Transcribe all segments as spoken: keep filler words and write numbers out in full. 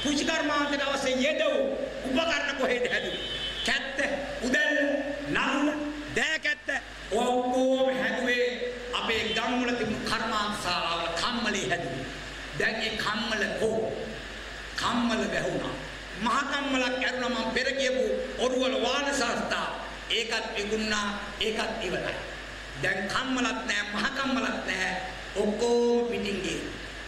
කුෂි කර්මාන්තයට අවශ්‍ය යෙදව උපකරණ කොහෙද හැදුවේ? කැත්ත, උදැල්ල, නළුල, දෑකැත්ත ඔක්කොම හැදුවේ අපේ ගම්වල තිබුණු කර්මාන්ත ශාලාවල කම්මලේ හැදුවේ. දැන් ඒ කම්මල කො කම්මල වැහුණා. මහ කම්මලක් ඇරුණා මම පෙර කියපු ඔරුවල වාන සංස්ථා. ඒකත් විකුණා, ඒකත් ඉවරයි. දැන් කම්මලක් නැහැ, මහ කම්මලක් නැහැ. ඔක්කොම පිටින් ගියේ.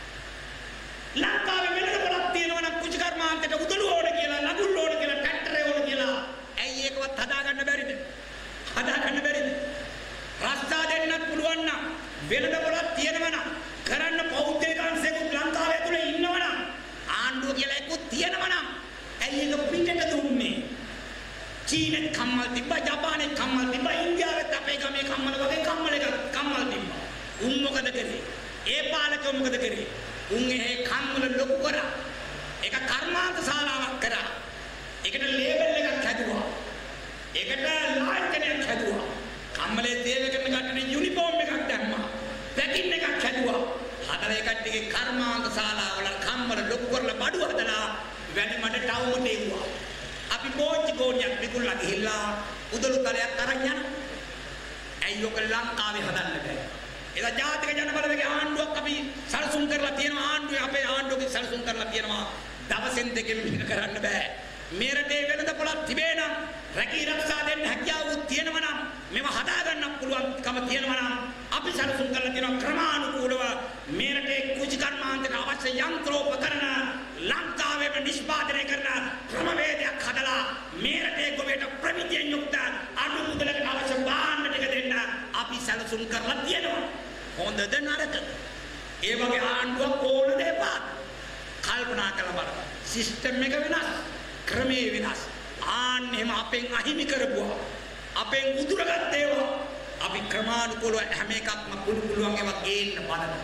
ලංකාවේ වෙනද පොලක් තියෙනවා නම් කුෂි කර්මාන්තයට උදළු ඕන කියලා, ලඟුල් ඕන කියලා, ට්‍රැක්ටරේ ඕන කියලා. ඇයි ඒකවත් හදාගන්න බැරිද? හදාගන්න බැරිද? රස්සා දෙන්නත් පුළුවන් නම් වෙනද පොලක් තියෙනවා නම් කරන්න පෞද්ගලික අංශයකුත් ලංකාවේ ඇතුලේ ඉන්නවා නම් ආණ්ඩුව කියලා එකකුත් තියෙනවා නම් ඇයි ඒක පිටට දුන්නේ? චීනෙත් කම්මල් තිබ්බා, ජපානෙත් කම්මල් තිබ්බා, ඉන්දියාවෙත් අපේ ගමේ කම්මල වගේ කම්මල එකක් කම්මල් තිබ්බා. උන් මොකද කරේ? ඒ පාලකයෝ මොකද කරේ? උන් ඒ කම්මල ලොකු කරා. ඒක කර්මාන්ත ශාලාවක් කරා. ඒකට ලේබල් එකක් හැදුවා. ඒකට ලාංඡනයක් හැදුවා. කම්මලේ සේවය කරන කට්ටියනේ යුනිෆෝම් එකක් දැම්මා. පැකින් එකක් හැදුවා. හතර කට්ටියගේ කර්මාන්ත ශාලාවල කම්මල ලොකු කරලා බඩු හදලා වැඩි මඩ ටවුමට එව්වා. අපි පෝච්චි ගෝණියක් විකුණලා ගිහිල්ලා උදළු තලයක් අරන් යනවා. ඇයි ඔක ලංකාවේ හදන්න බෑ? එදා ජාතික ජනබලවේගයේ ආණ්ඩුවක් අපි සැලසුම් කරලා තියෙනවා. ආණ්ඩුවේ අපේ ආණ්ඩුවකින් සැලසුම් කරලා තියෙනවා. දවසෙන් දෙකෙන් මේක කරන්න බෑ. මේ රටේ වෙනද පොළක් තිබේ නම් රැකී ආරක්ෂා දෙන්න හැකියාවක් තියෙනවා නම් මේව හදා ගන්න පුළුවන්කම තියෙනවා නම් අපි සැලසුම් කරලා තියෙනවා ක්‍රමානුකූලව මේ රටේ කුෂි කර්මාන්තයට අවශ්‍ය යන්ත්‍රෝපකරණ ලංකාවේම නිෂ්පාදනය කරන ක්‍රමවේදයක් හදලා මේ රටේ ගොවේට ප්‍රමිතියෙන් යුක්ත අඩු මුදලකට අවශ්‍ය භාණ්ඩ ටික දෙන්න අපි සැලසුම් කරලා තියෙනවා. හොඳද නරකද? ඒ වගේ ආණ්ඩුවක් ඕන දෙපා කල්පනා කරලා බලන්න. සිස්ටම් එක වෙනස්, ක්‍රමේ වෙනස්. ආන්න එහෙම අපෙන් අහිමි කරපුවා, අපෙන් උදුරගත් ඒවා අපි ක්‍රමානුකූලව හැම එකක්ම පුළු පුළුවන් ඒවා ගේන්න බලනවා.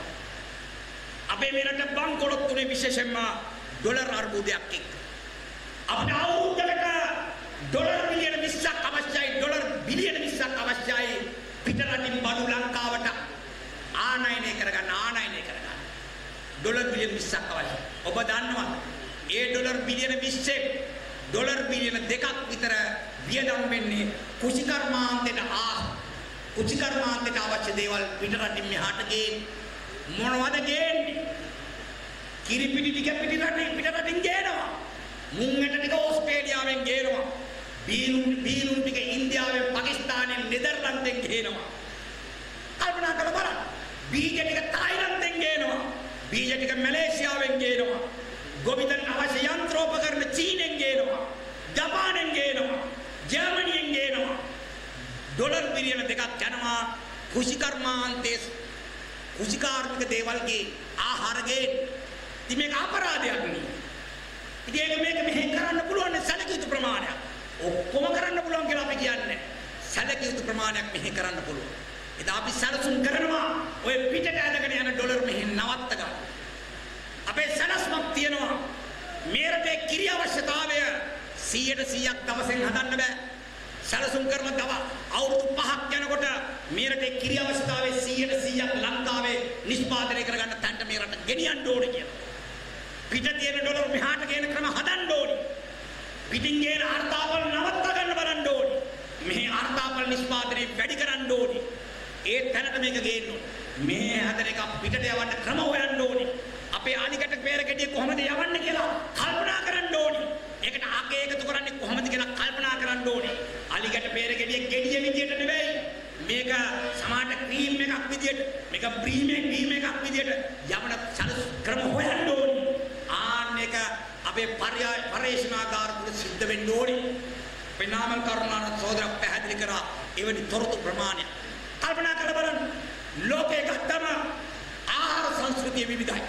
අපේ මේ රට බංකොලොත් තුනේ විශේෂයෙන්ම ඩොලර් අර්බුදයක් එක්ක අපිට අවුරුද්දකට ඩොලර් බිලියන විස්සක් අවශ්‍යයි. ඩොලර් බිලියන විස්සක් අවශ්‍යයි පිටරටින් බඩු ලංකාවට ආනයනය කරගන්න ආනයනය කරගන්න. ඩොලර් බිලියන විස්සක් අවශ්‍යයි. ඔබ දන්නවද? ඒ ඩොලර් බිලියන විස්සෙන් ඩොලර් බිලියන දෙකක් විතර වියදම් වෙන්නේ කුෂි කර්මාන්තයට ආ කුෂි කර්මාන්තයට අවශ්‍ය දේවල් පිටරටින් මෙහාට ගේන්න. මොනවද ගේන්නේ? කිරිපිටි ටික පිටරටින් පිටරටින් ගේනවා. මුංගට ටික ඕස්ට්‍රේලියාවෙන් ගේනවා. බීනුන් බීනුන් ටික ඉන්දියාවෙන්, පාකිස්තානෙන්, නෙදර්ලන්තෙන් ගේනවා. කල්පනා කරලා බලන්න. බීජ ටික තායිලන්තෙන් ගේනවා. බීජ ටික මැලේසියාවෙන් ගේනවා. ගොවිතැන් අවශ්‍ය යන්ත්‍රෝපකරණ චීනෙන් ගේනවා. ජපානෙන් ගේනවා. ජර්මනියෙන් ගේනවා. ඩොලර් බිලියන දෙකක් යනවා කුෂි කර්මාන්තයේ කුෂි කාර්මික දේවල්ගේ ආහාරගේ. ඉතින් මේක අපරාධයක් නේ. ඉතින් ඒක මේක මෙහෙ කරන්න පුළුවන් සැලකිය යුතු ප්‍රමාණයක්. ඔක්කොම කරන්න පුළුවන් කියලා අපි කියන්නේ. සැලකිය යුතු ප්‍රමාණයක් මෙහෙ කරන්න පුළුවන්. ඉතින් අපි සැලසුම් කරනවා ඔය පිටට ඇදගෙන යන ඩොලර් මෙහෙ නවත්ත ගන්න. අපේ සැලැස්මක් තියෙනවා මේ රටේ කිරි අවශ්‍යතාවය සීයට සීයක් දවසෙන් හදන්න බෑ. සැලසුම් කරන දව අවුරුදු පහක් යනකොට මේ රටේ කිරි අවශ්‍යතාවය සීයට සීයක් ලංකාවේ නිෂ්පාදනය කරගන්න තැනට මේ රට ගෙනියන්න ඕනේ කියලා. පිට තියෙන ඩොලර් මෙහාට ගේන ක්‍රම හදන්න ඕනේ. පිටින් ගේන අර්ථාපල් නවත්ත ගන්න බලන්න ඕනේ. මෙහි අර්ථාපල් නිෂ්පාදනය වැඩි කරන්න ඕනේ. ඒ තැනට මේක ගේන්න ඕනේ. මේ හදන එක පිටට යවන්න ක්‍රම හොයන්න ඕනේ. අපේ අනිකට පෙරකෙඩිය කොහොමද යවන්නේ කියලා කල්පනා කරන්න ඕනේ. ඒකට අගේ එකතු කරන්නේ කොහොමද කියලා කල්පනා කරන්න ඕනේ. අලිකට පෙරකෙඩිය ගෙඩිය විදියට නෙවෙයි. මේක සමාට ක්‍රීම් එකක් විදියට, මේක ප්‍රීමියම් ක්‍රීම් එකක් විදියට යවන සලස් ක්‍රම හොයන්න ඕනේ. ආන්න එක අපේ පර්යාය පරිශනාගාර වල සිද්ධ වෙන්න ඕනේ. පෙනාමල් කරුණාරත්න සහෝදරයා පැහැදිලි කරා එවැනි තොරතුරු ප්‍රමාණයක්. කල්පනා කරලා බලන්න. ලෝකයේ ගත්තම ආහාර සංස්කෘතිය විවිධයි.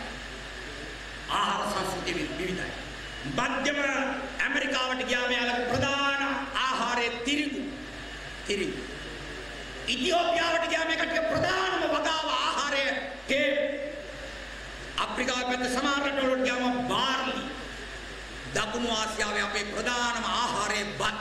ආහාර සංස්කෘතිය විවිධයි. මධ්‍යම ඇමරිකාවට ගියාම යාළගේ ප්‍රධාන ආහාරයේ තිරිඟු. තිරිඟු. ඉතියෝපියාවට ගියාම ඒකට ප්‍රධානම වගාව ආහාරය තේ. අප්‍රිකාවේ පැත්ත සමහර රටවලට ගියාම බාර්ලි. දකුණු ආසියාවේ අපේ ප්‍රධානම ආහාරය බත්.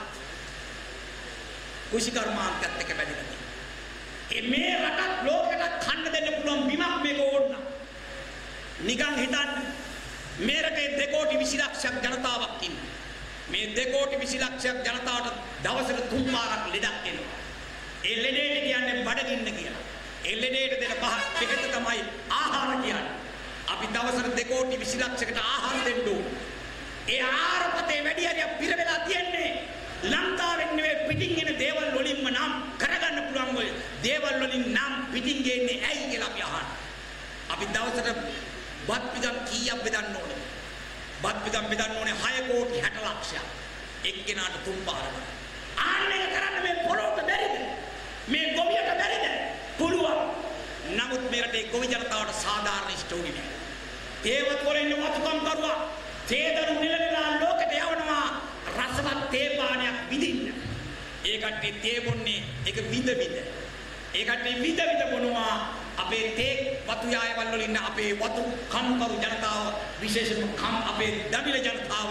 කුෂි කර්මාන්තයත් එක්ක බැඳිලා තියෙනවා. මේ රටත් ලෝකෙට කන්න දෙන්න පුළුවන් බිමක් මේක ඕන. නිකන් හිතන්න මේ රටේ දෙකෝටි විසි ලක්ෂයක් ජනතාවක් ඉන්නවා. මේ දෙකෝටි විසි ලක්ෂයක් ජනතාවට දවසට තුන් පාරක් ලෙඩක් එනවා. ඒ ලෙඩේට කියන්නේ බඩගින්න කියලා. ඒ ලෙඩේට දෙන පහ බෙහෙත තමයි ආහාර කියන්නේ. අපි දවසට දෙකෝටි විසි ලක්ෂයකට ආහාර දෙන්න ඕන. ඒ ආහාර පතේ වැඩි හරියක් පිර වෙලා තියෙන්නේ ලංකාවෙන් නෙවෙයි පිටින් එන දේවල් වලින්ම නම් කරගන්න පුළුවන් ඔය දේවල් වලින් නම් පිටින් ගේන්නේ ඇයි කියලා අපි අහනවා. අපි දවසට බත් පිටම් කීයක් බෙදන්න ඕනද? බත් පිටම් බෙදන්න ඕනේ හය කෝටි හැට ලක්ෂයක්. එක්කෙනාට තුන් පාරක්. ආන්න එක කරන්න මේ පොළොවට බැරිද? මේ ගොවියට බැරිද? පුළුවන්. නමුත් මේ රටේ ගොවි ජනතාවට සාධාරණ ඉෂ්ට උනේ නැහැ. තේවත් වල ඉන්න වතුකම් කරුවා තේදරු නිලලා ලෝකෙට යවනවා රසවත් තේ පානයක් විඳින්න. ඒ කට්ටිය තේ බොන්නේ ඒක විඳ විඳ. ඒ කට්ටිය විඳ විඳ බොනවා අපේ තේ වතු යායවල වල ඉන්න අපේ වතු කම්කරු ජනතාව විශේෂයෙන්ම කම් අපේ දමිළ ජනතාව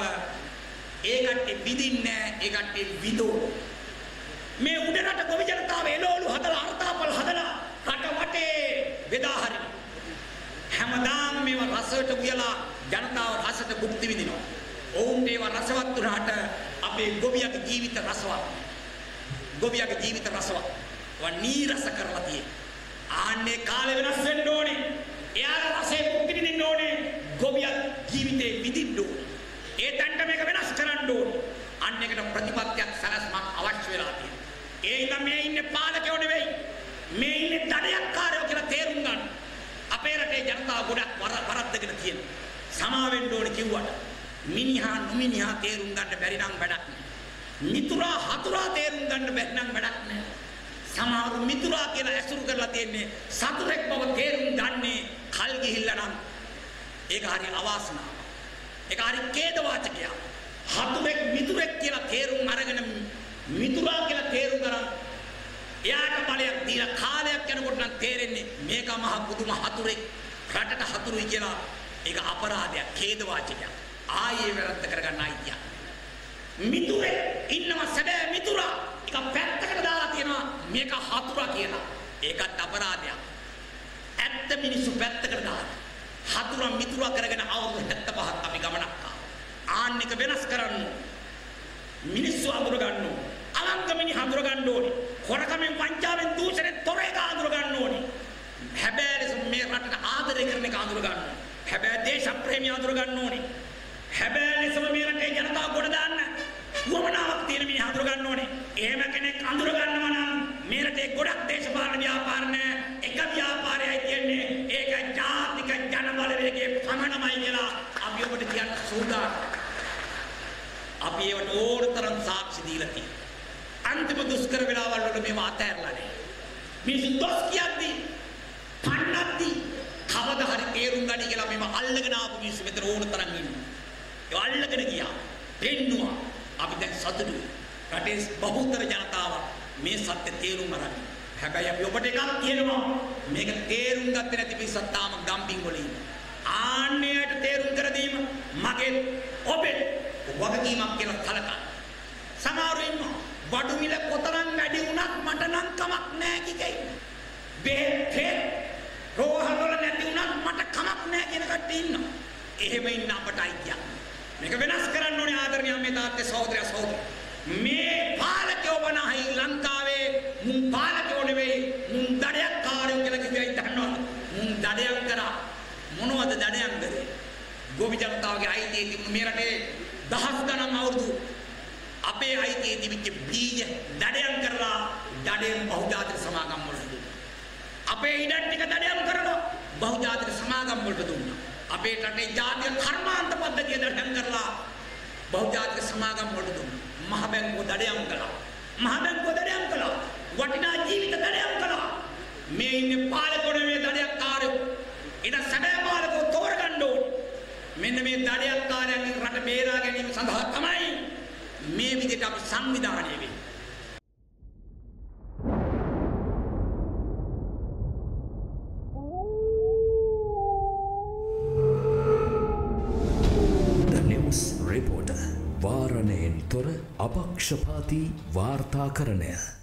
ඒ කට්ටිය විඳින්නේ ඒ කට්ටිය විඳෝ. මේ උඩ රට ගොවි ජනතාව එළවලු හදලා අර්ථාපල් හදලා රට වටේ බෙදා හරින. හැමදාම මේව රසයට කියලා ජනතාව රසට භුක්ති විඳිනවා. ඔවුන්ට ඒව රසවත් වුණාට අපේ ගොවියගේ ජීවිත රසවත්. ගොවියගේ ජීවිත රසවත්. වා නීරස කරලා තියෙන්නේ. ආන්නේ කාලේ වෙනස් වෙන්න ඕනේ. එයාලා රසේ භුක්ති විඳින්න ඕනේ. ගොවියා ජීවිතේ විඳින්න ඕනේ. ඒ තැනට මේක වෙනස් කරන්න ඕනේ. අන්න එකට ප්‍රතිපත්තියක් සලස්මක් අවශ්‍ය වෙලා තියෙනවා. ඒ ඉඳන් මේ ඉන්නේ පාලකයෝ නෙවෙයි. මේ ඉන්නේ දඩයක්කාරයෝ කියලා තේරුම් ගන්න. අපේ රටේ ජනතාව ගොඩක් වරද්දගෙන තියෙනවා. සමා වෙන්න ඕනේ කිව්වට මිනිහා නොමිනිහා තේරුම් ගන්න බැරි නම් වැඩක් නෑ. මිතුරා හතුරා තේරුම් ගන්න බැරි නම් වැඩක් නෑ. සමහර මිතුරා කියලා ඇසුරු කරලා තියෙන්නේ සතුරෙක් බව තේරුම් ගන්නේ කල් ගිහිල්ලා නම් ඒක හරි අවාසනාවක්. ඒක හරි ඛේදවාචකයක්. හතුරෙක් මිතුරෙක් කියලා තේරුම් අරගෙන මිතුරා කියලා තේරුම් ගන්න එයාට බලයක් දීලා කාලයක් යනකොට නම් තේරෙන්නේ මේක මහ පුදුම හතුරෙක් රටට හතුරුයි කියලා. ඒක අපරාධයක් ඛේදවාචකයක්. ආයේ වැරද්ද කරගන්න අයිතිය. මිතුරේ ඉන්නව සැබෑ මිතුරා එක පැත්තකට දාලා තියෙනවා මේක හතුරා කියලා. ඒකත් අපරාධයක්. ඇත්ත මිනිස්සු පැත්තකට දාලා හතුරා මිතුරා කරගෙන අවුරුදු හැත්තෑ පහක් අපි ගමනක් ආවා. ආන්න එක වෙනස් කරන්න. මිනිස්සු අඳුර ගන්න ඕනේ. අලංගමිනි හඳුර ගන්න ඕනේ. හොරකමෙන් වංචාවෙන් දූෂණයෙන් තොර එක අඳුර ගන්න ඕනේ. හැබැයි මේ රටට ආදරය කරන එක අඳුර ගන්න ඕනේ. හැබැයි දේශප්‍රේමී අඳුර ගන්න ඕනේ. හැබැයි ලෙසම මේ රටේ ජනතාව ගොඩ දාන්න වමනාවක් තියෙන මිනිහ අඳුර ගන්න ඕනේ. එහෙම කෙනෙක් අඳුර ගන්නවා නම් මේ රටේ ගොඩක් දේශපාලන ව්‍යාපාර නැහැ. එක ව්‍යාපාරයයි තියෙන්නේ. ඒක ජාතික ජන බලවේගයේ පමණමයි කියලා අපි ඔබට කියන්න සූදානම්. අපි ඒවට ඕනතරම් සාක්ෂි දීලා තියෙනවා. අන්තිම දුෂ්කර වෙලාවල් වල මේව අතහැරලා නැහැ. මිනිස්සු දොස් කියද්දී පන්නද්දී කවදා හරි තේරුම් ගනි කියලා මේව අල්ලගෙන ආපු මිනිස්සු මෙතන ඕනතරම් ඉන්නවා. ඒ අල්ලගෙන ගියා. පෙන්නවා. අපි දැන් සතුටුයි. රටේ බහුතර ජනතාව මේ සත්‍ය තේරුම් අරගෙන. හැබැයි අපි ඔබට එකක් කියනවා. මේක තේරුම් ගත්තේ නැති පිරිසක් තාම ගම්බින් වල ඉන්නවා. ආන්නයට තේරුම් කර දීම මගේ ඔබේ වගකීමක් කියලා කලකන. සමහරව ඉන්නවා. බඩු මිල කොතරම් වැඩි වුණත් මට නම් කමක් නැහැ කිකයි. බෙහෙත් රෝහල් වල නැති වුණත් මට කමක් නැහැ කියන කට්ටිය ඉන්නවා. එහෙම ඉන්න අපට අයිතියක්. මේක වෙනස් කරන්න ඕනේ ආදරණීය මේ තාත්තේ සහෝදරයා සහෝදරි. මේ පාලකයෝ වනහයි ලංකාවේ මුන් පාලකයෝ නෙවෙයි මුන් දඩයක්කාරයෝ කියලා කිව්වයි දන්නවද? මුන් දඩයක් කරා මොනවද දඩයන් කරේ? ගෝවි ජනතාවගේ අයිතිය තිබුණ මේ රටේ දහස් ගණන් අවුරුදු අපේ අයිතිය තිබිච්ච බීජ දඩයන් කරලා දඩයන් බහුජාතික සමාගම් වලට දුන්නා. අපේ ඉඩම් ටික දඩයන් කරලා බහුජාතික සමාගම් වලට දුන්නා. අපේ රටේ ජාතික කර්මාන්ත පද්ධතිය දඩයන් කරලා බහුජාතික සමාගම් වලට දුන්නා. මහ බැංකුව දඩයන් කළා. මහ බැංකුව දඩයන් කළා. වටිනා ජීවිත දඩයන් කළා. මේ ඉන්නේ පාලකෝ නෙමෙයි දඩයක්කාරයෝ. ඉතින් සැබෑ පාලකෝ තෝරගන්න ඕනේ. මෙන්න මේ දඩයක්කාරයන්ගේ රට බේරා ගැනීම සඳහා තමයි මේ විදිහට අපි සංවිධානය වෙන්නේ. The News Reporter වාරණයෙන් තොර අපක්ෂපාතී වාර්තාකරණය.